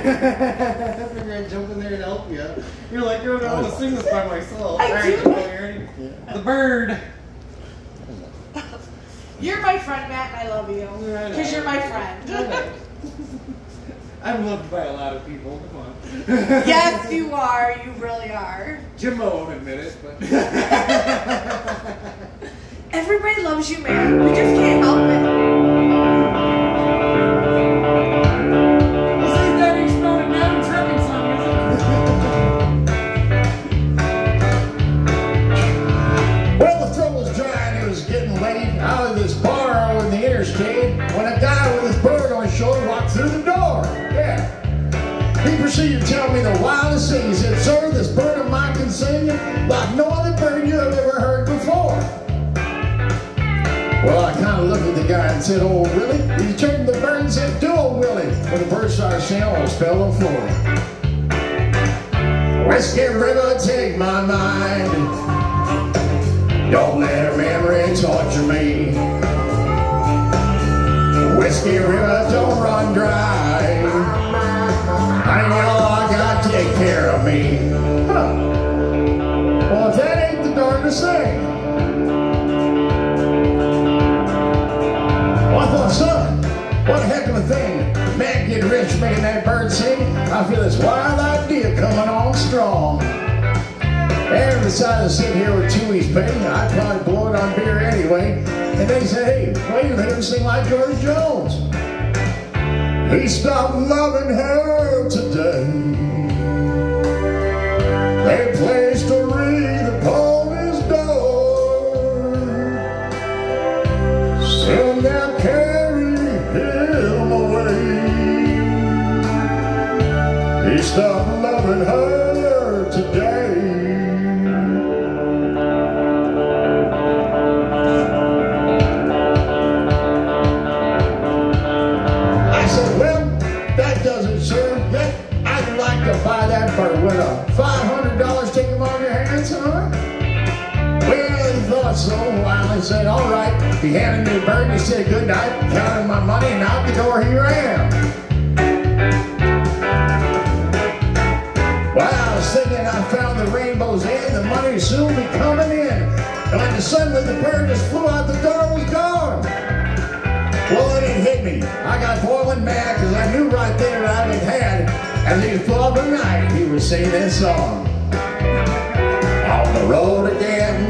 I figured I'd jump in there and help you. You're like, you're I want to sing this by myself. I do. Ready? Yeah. The bird. You're my friend, Matt, and I love you. Because you're my friend. I'm loved by a lot of people. Come on. Yes, you are. You really are. Jimbo won't admit it, but. Everybody loves you, man. We just can't help it. This ain't that exploded down trucking song, is it? Well, the throat was dry and it was getting late. Out of this bar over in the interstate, when a guy with his bird on his shoulder walked through the door. Yeah. He proceeded to tell me the wildest thing. He said, "Sir, this bird of mine can sing like no other bird you have ever heard before." Well, I kind of looked at the guy and said, "Oh, really?" He turned to the bird and said, "Do old Willie." When the bird started singing, I almost fell on the floor. Whiskey River, take my mind. Don't let a memory torture me. Whiskey River, don't run dry. I know I got to take care of me. Huh. Well, if that ain't the darndest thing. Well, I thought, son, what a heck of a thing. Man getting rich making that bird sing. I feel this wild idea coming on strong. And I decided to sit here with 2 weeks pay. I'd probably blow it on beer anyway. And they said, "Hey, wait a minute, sing like George Jones." He stopped loving her today. They placed a wreath upon his door. Soon they'll carry him away. He stopped loving her today. Buy that bird with a $500 take him on your hands, huh? Well, he thought so. Well, he said, "All right." He handed me the bird and he said, "Good night," counted my money, and out the door here I am. Well, I was thinking I found the rainbow's end, the money would soon be coming in. And when suddenly the bird just flew out the door and was gone. Well, it didn't hit me. I got boiling mad because I knew right there that I'd had. As he flew up at night, he would sing this song. On the road again.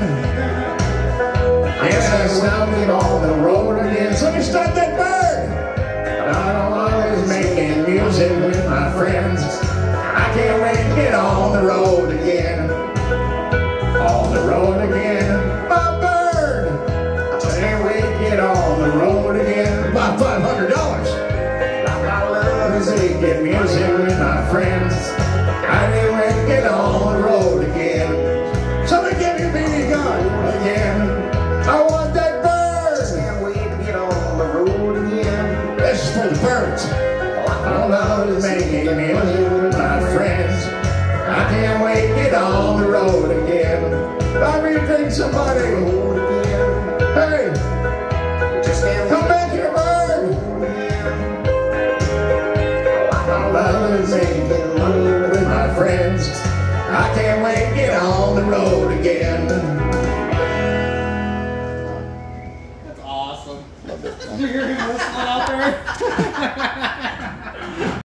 Yes, now we're on the road again. So we start that bird. I'm always making music with my friends. I can't wait to get on the road again. On the road again. My bird. I can't wait to get on the road again. About $500. Get music with my friends. I didn't wait to get on the road again. Somebody give me BB gun again. I want that bird. Can't wait to get on the road again. This is for the birds. I love making music with my friends. I can't wait to get on the road again. I really think somebody. Hey, come back here, bird. Making money with my friends. I can't wait to get on the road again.